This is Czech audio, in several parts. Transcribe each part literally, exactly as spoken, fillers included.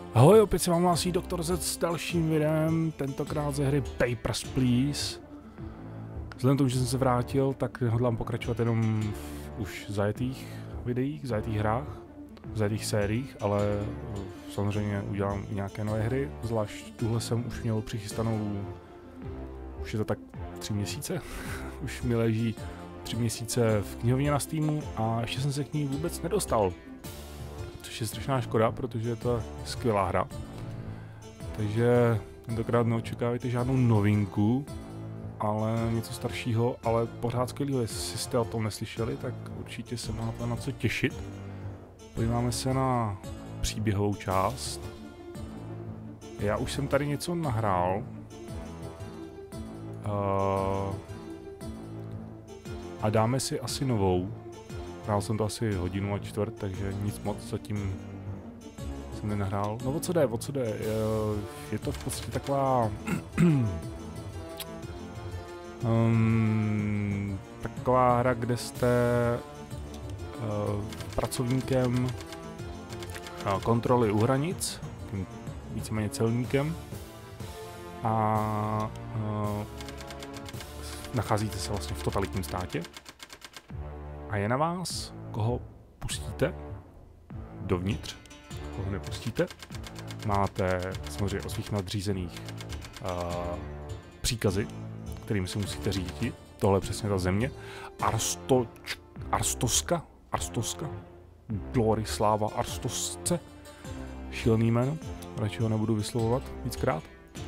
Ahoj, opět se vám hlásí doktor Z s dalším videem, tentokrát ze hry Papers, Please. Vzhledem k tomu, že jsem se vrátil, tak hodlám pokračovat jenom v už zajetých videích, zajetých hrách, zajetých sériích, ale samozřejmě udělám i nějaké nové hry, zvlášť tuhle jsem už měl přichystanou, už je to tak tři měsíce, už mi leží tři měsíce v knihovně na Steamu a ještě jsem se k ní vůbec nedostal. Což je strašná škoda, protože je to skvělá hra. Takže tentokrát neočekávajte žádnou novinku, ale něco staršího, ale pořád skvělého. Jestli jste o tom neslyšeli, tak určitě se máte na co těšit. Podíváme se na příběhovou část. Já už jsem tady něco nahrál. Uh, a dáme si asi novou. Hrál jsem to asi hodinu a čtvrt, takže nic moc zatím jsem nenahrál. No o co jde, o co jde? Je to v podstatě taková um, taková hra, kde jste uh, pracovníkem uh, kontroly u hranic, víceméně celníkem, a uh, nacházíte se vlastně v totalitním státě. A je na vás, koho pustíte dovnitř, koho nepustíte. Máte samozřejmě od svých nadřízených uh, příkazy, kterým se musíte řídit. Tohle je přesně ta země. Arsto, Arstoska, Arstoska, Glory, sláva Arstosce. Šílený jméno, radši ho nebudu vyslovovat víckrát.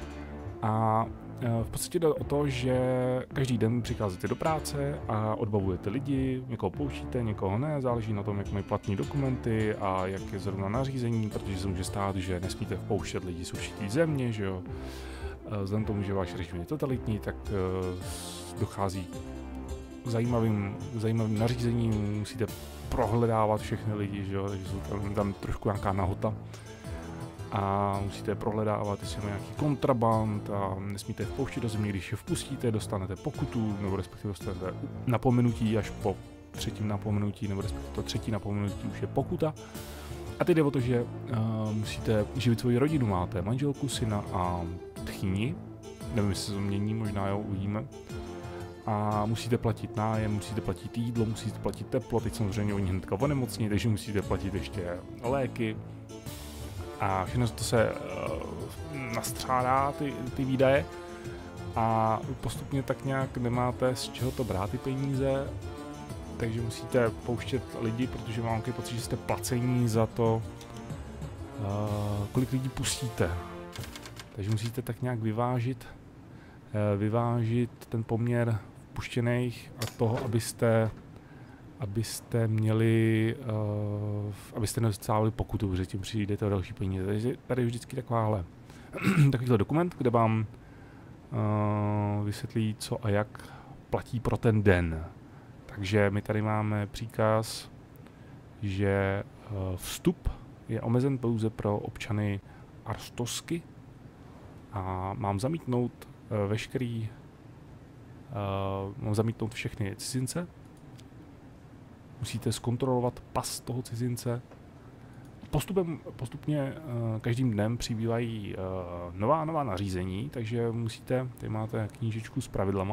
A v podstatě jde o to, že každý den přicházíte do práce a odbavujete lidi, někoho pouštíte, někoho ne, záleží na tom, jak mají platní dokumenty a jak je zrovna nařízení, protože se může stát, že nesmíte vpouštět lidi z určitý země, že jo. Vzhledem tomu, že váš režim je totalitní, tak dochází k zajímavým, zajímavým nařízením, musíte prohledávat všechny lidi, že jo, takže jsou tam, tam trošku nějaká nahota. A musíte prohledávat, jestli má nějaký kontraband a nesmíte vpouštět do země, když je vpustíte, dostanete pokutu, nebo respektive dostanete napomenutí až po třetím napomenutí, nebo respektive to třetí napomenutí už je pokuta. A teď jde o to, že uh, musíte živit svoji rodinu, máte manželku, syna a tchýni, nevím, jestli se to mění, možná jo, uvidíme. A musíte platit nájem, musíte platit jídlo, musíte platit teplo, teď samozřejmě oni hnedka onemocní, takže musíte platit ještě léky. A všechno to se uh, nastřádá, ty, ty výdaje, a postupně tak nějak nemáte z čeho to brát ty peníze, takže musíte pouštět lidi, protože mám takový pocit, že jste placení za to, uh, kolik lidí pustíte. Takže musíte tak nějak vyvážit, uh, vyvážit ten poměr puštěných a toho, abyste abyste měli, uh, abyste nedostávali pokutu, protože tím přijdete o další peníze. Takže tady je vždycky takováhle, takovýhle dokument, kde vám uh, vysvětlí, co a jak platí pro ten den. Takže my tady máme příkaz, že uh, vstup je omezen pouze pro občany Arstosky a mám zamítnout uh, veškerý, uh, mám zamítnout všechny cizince. Musíte zkontrolovat pas toho cizince. Postupem, postupně uh, každým dnem přibývají uh, nová nová nařízení, takže musíte, tady máte knížičku s pravidlama.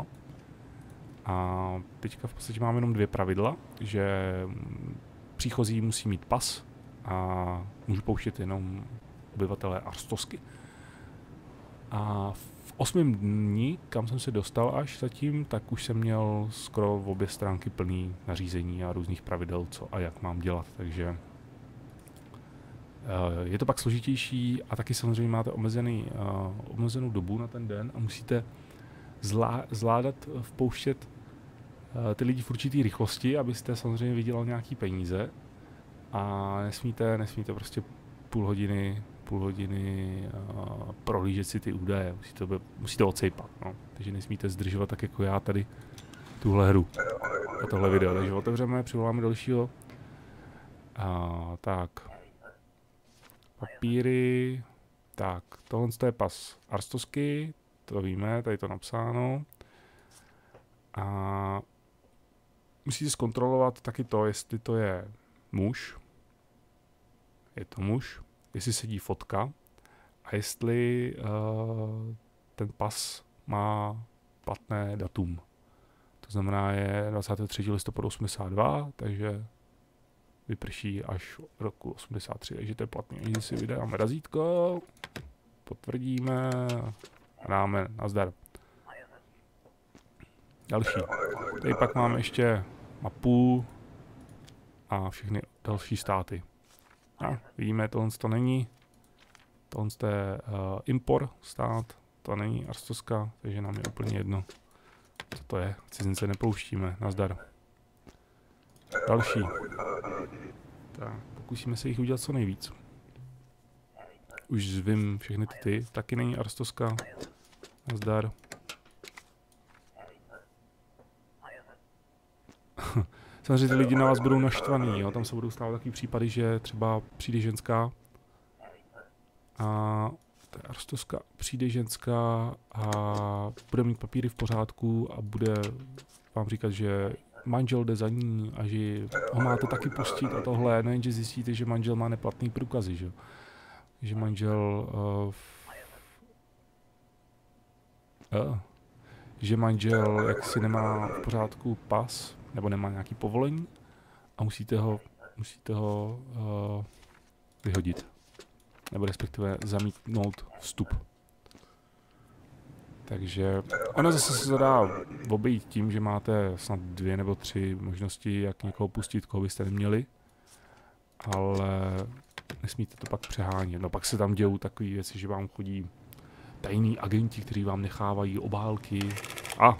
A teďka v podstatě máme jenom dvě pravidla, že příchozí musí mít pas a můžu pouštět jenom obyvatelé Arstosky. A v osmém dní, kam jsem se dostal až zatím, tak už jsem měl skoro v obě stránky plný nařízení a různých pravidel, co a jak mám dělat, takže uh, je to pak složitější a taky samozřejmě máte omezený, uh, omezenou dobu na ten den a musíte zlá, zvládat vpouštět uh, ty lidi v určitý rychlosti, abyste samozřejmě vydělal nějaký peníze, a nesmíte, nesmíte prostě půl hodiny půl hodiny uh, prohlížet si ty údaje, musíte, musíte odsejpat, no. Takže nesmíte zdržovat tak jako já tady tuhle hru a tohle video, takže otevřeme, přivoláme dalšího. Uh, tak, papíry, tak, tohle je pas Arstosky, to víme, tady to napsáno. A musíte zkontrolovat taky to, jestli to je muž, je to muž, jestli sedí fotka a jestli uh, ten pas má platné datum. To znamená, je dvacátého třetího listopadu osmdesát dva, takže vyprší až roku osmdesát tři, takže to je platný. Takže si vydáme razítko, potvrdíme a dáme nazdar. Další. Tady pak máme ještě mapu a všechny další státy. A vidíme, tohle to není. Tohle je uh, Impor stát, to není Arstoska, takže nám je úplně jedno, co to je. Cizince nepouštíme, nazdar. Další. Tak, pokusíme se jich udělat co nejvíc. Už zvím všechny ty, ty. Taky není Arstoska. Nazdar. Samozřejmě ty lidi na vás budou naštvaný, jo? Tam se budou stávat takový případy, že třeba přijde ženská a ta Arstoska přijde ženská a bude mít papíry v pořádku a bude vám říkat, že manžel jde za ní a že ho máte taky pustit a tohle, nejenže zjistíte, že manžel má neplatný průkazy, že, že manžel uh, uh, že manžel jaksi nemá v pořádku pas nebo nemá nějaký povolení a musíte ho, musíte ho uh, vyhodit nebo respektive zamítnout vstup. Takže ono zase se dá obejít tím, že máte snad dvě nebo tři možnosti, jak někoho pustit, koho byste neměli, ale nesmíte to pak přehánět. No pak se tam dějou takové věci, že vám chodí tajní agenti, kteří vám nechávají obálky a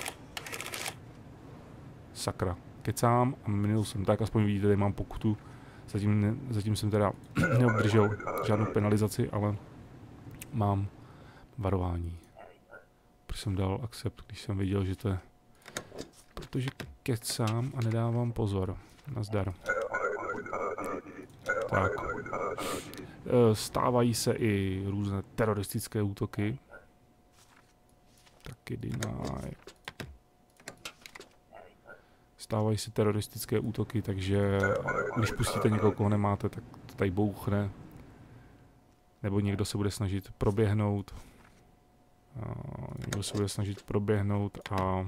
sakra, kecám a minul jsem, tak aspoň vidíte, tady mám pokutu, zatím, ne, zatím jsem teda neobdržel žádnou penalizaci, ale mám varování. Proč jsem dal accept, když jsem viděl, že to je... Protože kecám a nedávám pozor. Nazdar. Tak. Stávají se i různé teroristické útoky. Taky deny. Stávají se teroristické útoky, takže když pustíte někoho, koho nemáte, tak to tady bouchne. Nebo někdo se bude snažit proběhnout. Uh, někdo se bude snažit proběhnout a...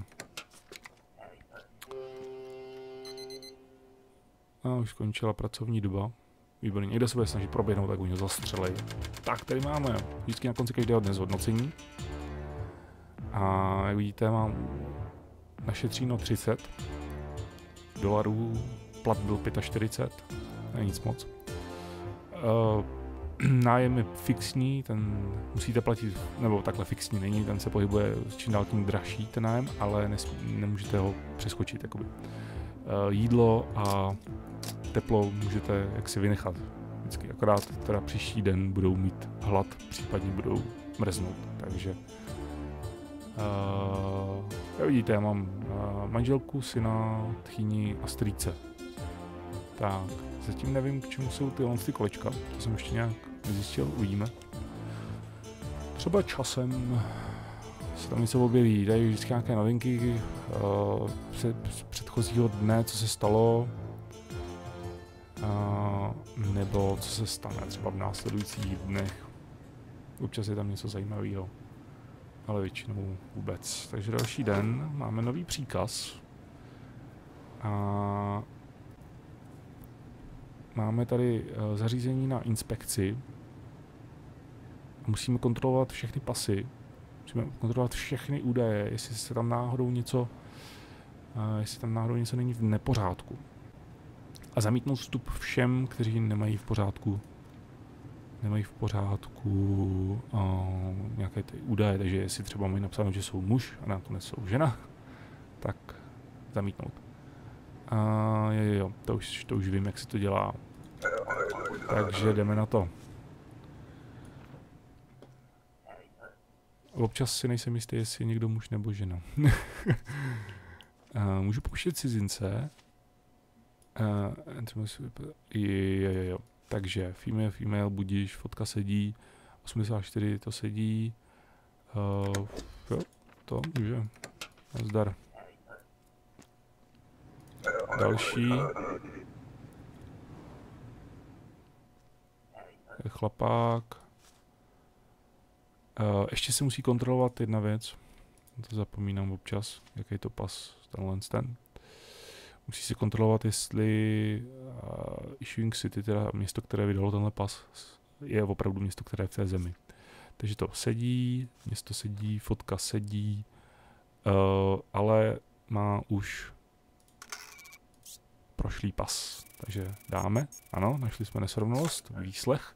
A už skončila pracovní doba. Výborně, někdo se bude snažit proběhnout, tak u něho zastřelej. Tak, tady máme vždycky na konci každého dne zhodnocení. A jak vidíte, mám našetříno třicet dolarů, plat byl čtyřicet pět, není nic moc. Uh, nájem je fixní, ten musíte platit, nebo takhle fixní není, ten se pohybuje čím dál tím dražší ten nájem, ale nesmí, nemůžete ho přeskočit. Jakoby. Uh, jídlo a teplo můžete jaksi vynechat. Vždycky akorát teda příští den budou mít hlad, případně budou mrznout, takže uh, vidíte, já mám uh, manželku, syna, tchýni a strýce. Tak, zatím nevím, k čemu jsou tyhle ty kolečka, to jsem ještě nějak nezjistil, uvidíme. Třeba časem se tam něco objeví, tady vždycky nějaké novinky uh, z předchozího dne, co se stalo, uh, nebo co se stane třeba v následujících dnech. Občas je tam něco zajímavého, ale většinou vůbec. Takže další den máme nový příkaz. A máme tady uh, zařízení na inspekci. Musíme kontrolovat všechny pasy. Musíme kontrolovat všechny údaje, jestli se tam náhodou něco, uh, jestli tam náhodou něco není v nepořádku. A zamítnout vstup všem, kteří nemají v pořádku, nemají v pořádku uh, nějaké ty údaje, takže jestli třeba mají napsáno, že jsou muž a nakonec jsou žena, tak zamítnout. Uh, jo, jo, to už, to už vím, jak se to dělá. Takže jdeme na to. Občas si nejsem jistý, jestli je někdo muž nebo žena. uh, můžu pouštět cizince. Uh, jo, jo, jo. Takže female, female, budíš, fotka sedí, osmdesát čtyři to sedí. Uh, jo, to může. Nazdar. Další. je chlapák. Uh, ještě se musí kontrolovat jedna věc. To zapomínám občas, jaký je to pas, tenhle ten. Musí se kontrolovat, jestli uh, Issuing City, teda město, které vydalo tenhle pas, je opravdu město, které je v té zemi. Takže to sedí, město sedí, fotka sedí, uh, ale má už prošlý pas. Takže dáme, ano, našli jsme nesrovnalost, výslech.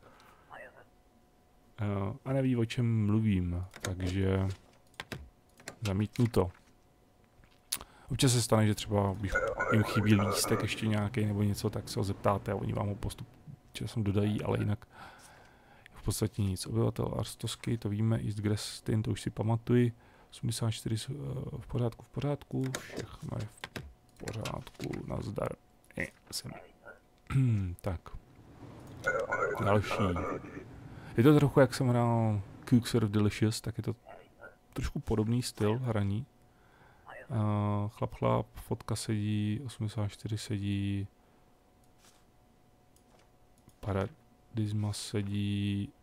Uh, a neví, o čem mluvím, takže zamítnu to. Občas se stane, že třeba jim chybí lístek ještě nějaký nebo něco, tak se ho zeptáte a oni vám ho postup časem dodají, ale jinak v podstatě nic. Obyvatel Arstosky, to víme, East Grestin, to už si pamatuji. osmdesát čtyři v pořádku, v pořádku, všechno je v pořádku, nazdar. Je, jsem. Tak. Další. Je to trochu, jak jsem hrál Cooks of Delicious, tak je to trošku podobný styl hraní. Uh, chlap, chlap, fotka sedí, osmdesát čtyři sedí, Paradisma sedí,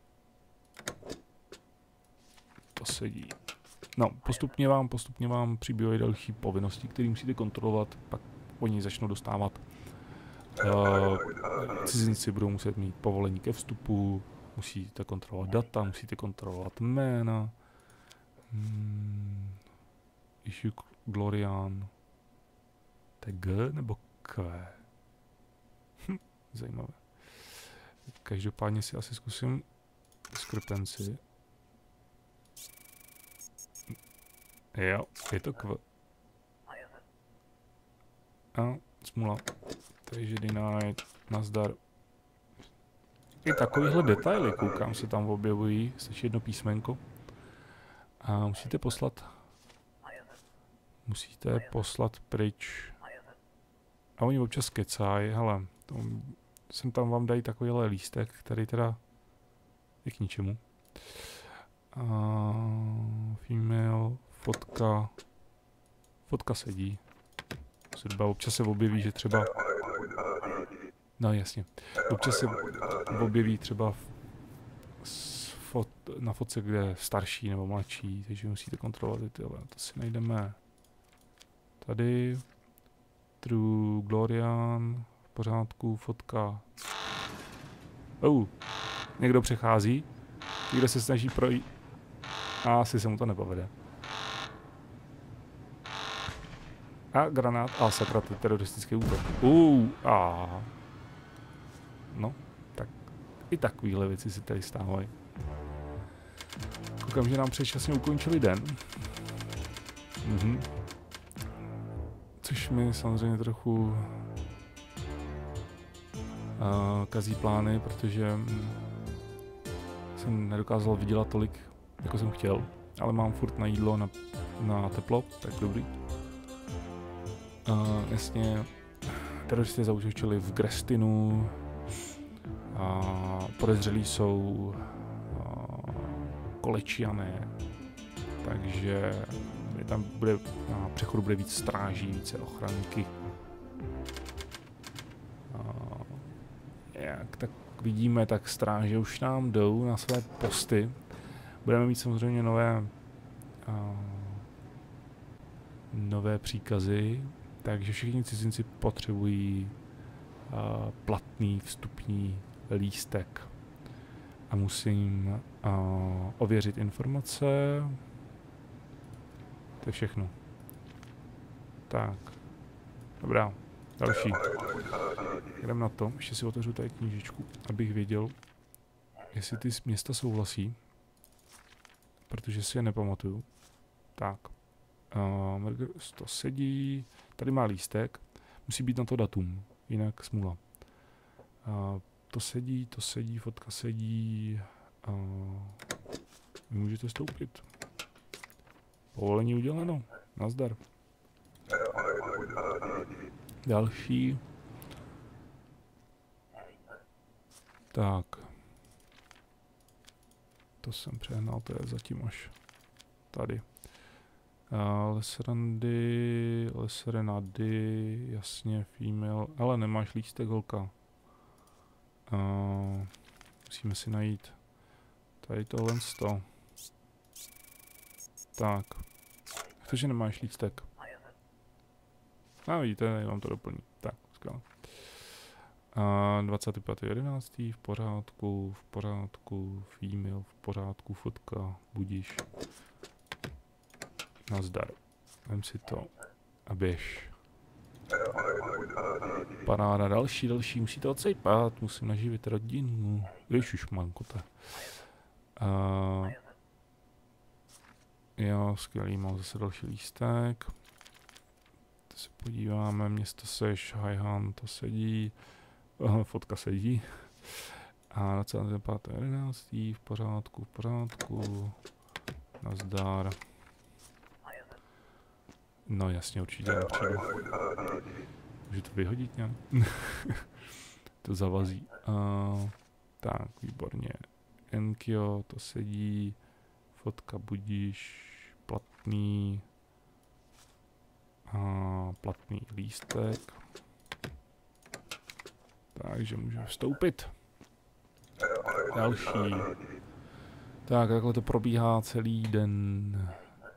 to sedí. No, postupně vám, postupně vám přibývají další povinnosti, které musíte kontrolovat, pak oni začnou dostávat. Uh, cizinci budou muset mít povolení ke vstupu, musíte kontrolovat data, musíte kontrolovat jména. Hmm. Issue Glorian. To je G nebo K? Hm, zajímavé. Každopádně si asi zkusím discrepancy. Jo, je to K. A smula. Takže denied, nazdar. I takovýhle detaily, koukám, se tam objevují, stačí jedno písmenko. A musíte poslat Musíte poslat pryč. A oni občas kecají, hele, to, sem tam vám dají takovýhle lístek, který teda je k ničemu. A female, fotka, fotka sedí. Sedba, občas se objeví, že třeba, no jasně, občas se objeví třeba fot, na fotce, kde je starší nebo mladší, takže musíte kontrolovat i tyhle, to si najdeme. Tady, True Glorian, v pořádku, fotka. Oh, někdo přechází, někdo se snaží projít. A asi se mu to nepovede. A granát, a sakra, to je teroristický útok. Uh, a. No, tak i takovýhle věci si tady stávají. Koukám, že nám předčasně ukončili den. Mhm. Což mi samozřejmě trochu uh, kazí plány, protože mm, jsem nedokázal vydělat tolik, jako jsem chtěl, ale mám furt na jídlo, na, na teplo, tak dobrý. Uh, jasně, teroristé zaútočili v Grestinu, a podezřelí jsou uh, Kolečiané, takže tam bude, na přechodu bude víc stráží, více ochranky. Uh, jak tak vidíme, tak stráže už nám jdou na své posty. Budeme mít samozřejmě nové uh, nové příkazy, takže všichni cizinci potřebují uh, platný vstupní lístek. A musím uh, ověřit informace. To je všechno. Tak. Dobrá. Další. Jdem na to. Ještě si otevřu tady knížičku, abych věděl, jestli ty města souhlasí. Protože si je nepamatuju. Tak. Uh, to sedí. Tady má lístek. Musí být na to datum. Jinak smůla. Uh, to sedí, to sedí, fotka sedí. Uh, vy můžete stoupit. Povolení uděleno. Nazdar. Další. Tak. To jsem přehnal, to je zatím až tady. Uh, Lesrandy, Lesrenady, jasně, female, ale nemáš lístek, holka. Uh, Musíme si najít tady tohle sto. Tak. Jak to, že nemáš lístek? A vidíte, tady vám to doplní. Tak, skvěle. A dvacátého pátého jedenáctého v pořádku, v pořádku, female, v pořádku, fotka, budíš. Nazdar. Vem si to a běž. Paráda, další, další, musíte odsejpat, musím naživit rodinu. Ježišmankote. Uh, jo, skvělý, mám zase další lístek. To se podíváme, město seš, Hajhan, to sedí. Uh, fotka sedí. A dvacátého pátého jedenáctého v pořádku, v pořádku. Nazdar. No jasně, určitě nepřijdu. Může to vyhodit nějak? To zavazí. Uh, tak, výborně. Enkyo, to sedí. Fotka budíš. Platný. Uh, platný lístek. Takže můžeme vstoupit. Další. Tak, takhle to probíhá celý den.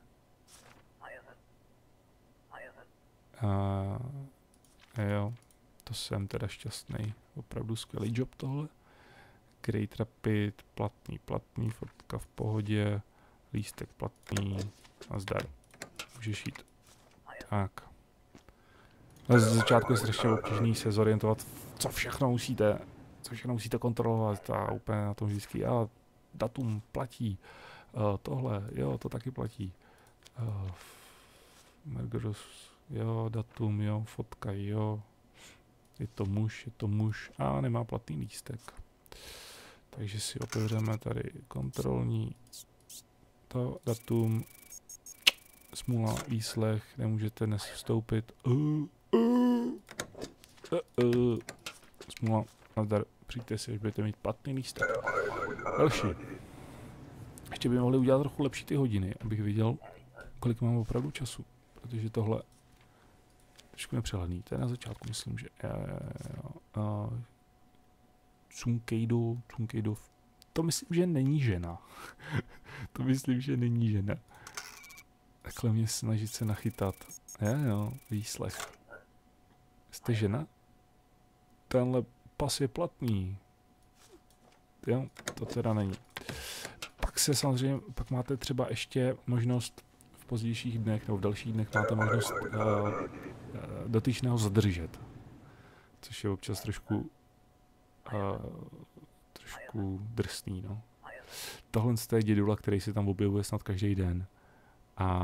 Uh, jo, to jsem teda šťastný. Opravdu skvělý job tohle. Great Rapid, platný, platný, fotka v pohodě, lístek platný, nazdar. Můžeš jít. Tak. Ale z začátku je strašně obtížný se zorientovat, co všechno musíte, co všechno musíte kontrolovat a úplně na tom vždycky, a datum platí, uh, tohle, jo, to taky platí. Uh, Mergerus, jo, datum, jo, fotka, jo, je to muž, je to muž a nemá platný lístek. Takže si otevřeme tady kontrolní to datum, smůla, výslech, nemůžete dnes vstoupit. Uh, uh, uh, uh. Smůla, nazdar, přijďte si, až budete mít platný lístek. Další. Ještě by mohli udělat trochu lepší ty hodiny, abych viděl, kolik mám opravdu času. Protože tohle trošku nepřehledný. To je na začátku, myslím, že uh, Tsunkeido, Tsunkeido, to myslím, že není žena. To myslím, že není žena. Takhle mě snažit se nachytat. Jo, jo, výslech. Jste žena? Tenhle pas je platný. Jo, to teda není. Pak se samozřejmě, pak máte třeba ještě možnost v pozdějších dnech nebo v dalších dnech máte možnost uh, dotyčného zadržet. Což je občas trošku uh, trošku drsný, no. Tohle je dědula, který se tam objevuje snad každý den. A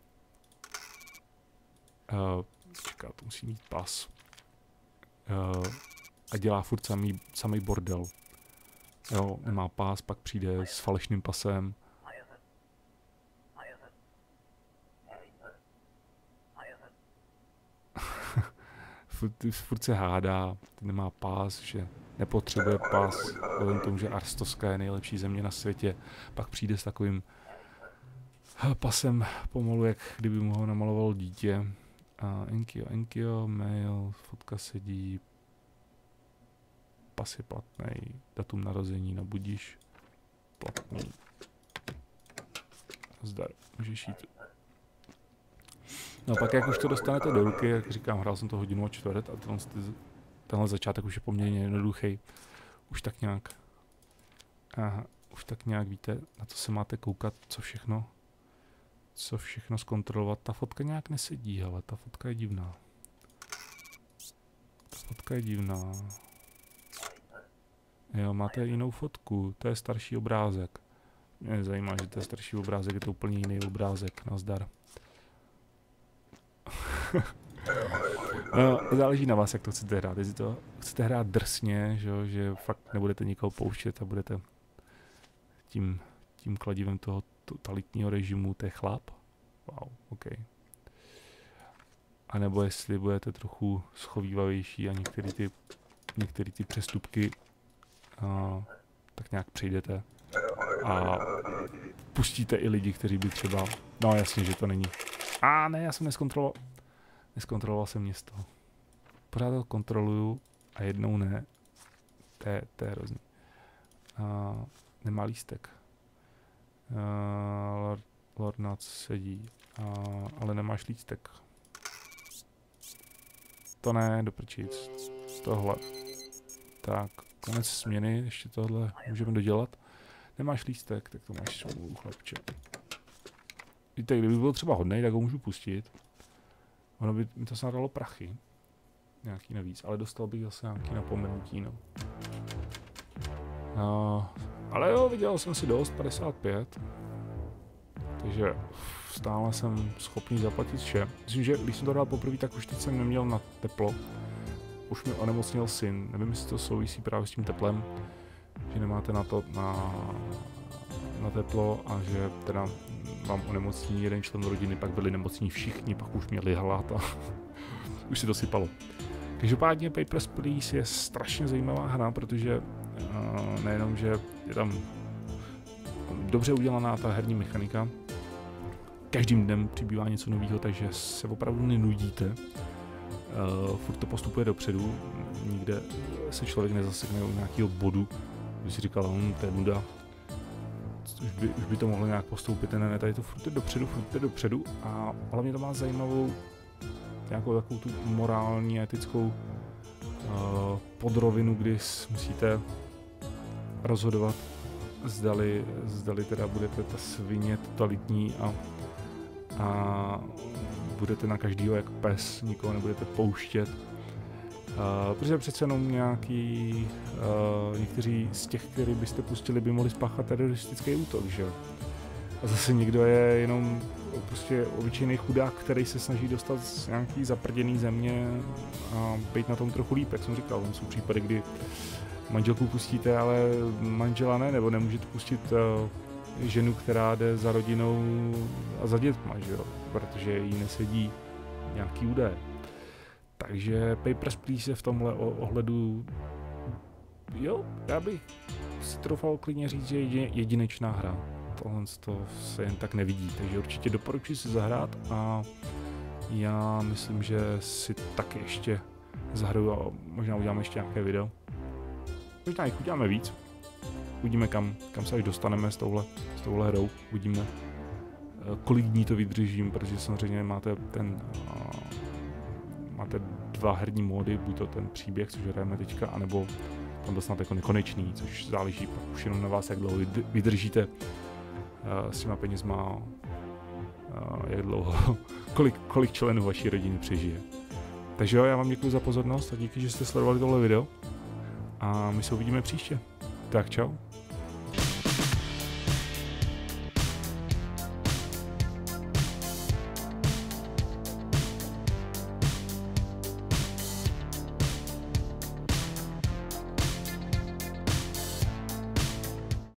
uh, čeká, to musí mít pas. Uh, a dělá furt samý, samý bordel. Jo, nemá pás, pak přijde s falešným pasem. furt, furt se hádá, nemá pás, že nepotřebuje pás, vzhledem tomu, že Arstoska je nejlepší země na světě. Pak přijde s takovým pasem pomalu, jak kdyby mu ho namaloval dítě. A Enkyo, Enkyo, mail, fotka sedí, pas je platný, datum narození nabudíš, platný. Zdar, můžeš jít. No pak jak už to dostanete do ruky, jak říkám, hrál jsem to hodinu a čtvrt a tenhle, tenhle začátek už je poměrně jednoduchý. Už tak nějak, aha, už tak nějak víte, na co se máte koukat, co všechno, co všechno zkontrolovat. Ta fotka nějak nesedí, ale ta fotka je divná. Ta fotka je divná. Jo, máte jinou fotku, to je starší obrázek. Mě zajímá, že to je starší obrázek, je to úplně jiný obrázek, nazdar. No, záleží na vás, jak to chcete hrát. Jestli to chcete hrát drsně, že, že fakt nebudete nikoho pouštět a budete tím, tím kladivem toho totalitního režimu, to je chlap. Wow, ok. A nebo jestli budete trochu schovývavější a některé ty, některé ty přestupky a, tak nějak přejdete a pustíte i lidi, kteří by třeba, no jasně, že to není. A ne, já jsem neskontroloval, neskontroloval jsem město. Pořád to kontroluju a jednou ne. To je, to je hrozný. A nemá lístek. Uh, Lord, Lord Nut sedí, uh, ale nemáš lístek. To ne, doprčíc. Tohle. Tak, konec směny, ještě tohle můžeme dodělat. Nemáš lístek, tak to máš smůlu, chlapče. Víte, kdyby byl třeba hodnej, tak ho můžu pustit. Ono by mi to snad dalo prachy. Nějaký navíc, ale dostal bych zase nějaký napomenutí, no. Uh, ale jo, vydělal jsem si dost, padesát pět. Takže stále jsem schopný zaplatit vše. Myslím, že když jsem to dal poprvé, tak už teď jsem neměl na teplo. Už mi onemocněl syn, nevím, jestli to souvisí právě s tím teplem, že nemáte na to na, na teplo a že teda vám onemocní jeden člen rodiny, pak byli nemocní všichni, pak už měli hlad a už si to sypalo. Každopádně Papers, Please je strašně zajímavá hra, protože uh, nejenom, že je tam dobře udělaná ta herní mechanika, každým dnem přibývá něco nového, takže se opravdu nenudíte. Uh, furt to postupuje dopředu, nikde se člověk nezasekne u nějakého bodu, kdy si říkal, hm, to je nuda, už by, už by to mohlo nějak postoupit, ne, ne, tady to furt je dopředu, furt je dopředu a hlavně to má zajímavou nějakou takovou tu morální, etickou uh, podrovinu, kdy musíte rozhodovat, zdali, zdali teda budete ta svině totalitní a, a budete na každýho jak pes, nikoho nebudete pouštět. Uh, protože přece jenom nějaký, uh, někteří z těch, který byste pustili, by mohli spáchat teroristický útok, že jo. A zase někdo je jenom prostě obyčejný chudák, který se snaží dostat z nějaký zaprděný země a být na tom trochu líp, jak jsem říkal. Tam jsou případy, kdy manželku pustíte, ale manžela ne, nebo nemůžete pustit uh, ženu, která jde za rodinou a za dětma, že jo, protože jí nesedí nějaký údaje. Takže Papers, Please je v tomhle ohledu, jo, já bych si troufal klidně říct, že je jedinečná hra. Tohle to se jen tak nevidí, takže určitě doporučuji si zahrát a já myslím, že si taky ještě zahraju a možná uděláme ještě nějaké video. Možná jich uděláme víc. Uvidíme, kam, kam se až dostaneme s touhle, s touhle hrou. Uvidíme, kolik dní to vydržím, protože samozřejmě máte ten uh, máte dva herní módy, buď to ten příběh, což hrajeme teďka, anebo tam to snad jako nekonečný, což záleží pak už jenom na vás, jak dlouho vydržíte uh, s těma penězma, uh, jak dlouho, kolik, kolik členů vaší rodiny přežije. Takže jo, já vám děkuji za pozornost a díky, že jste sledovali tohle video a my se uvidíme příště. Tak čau.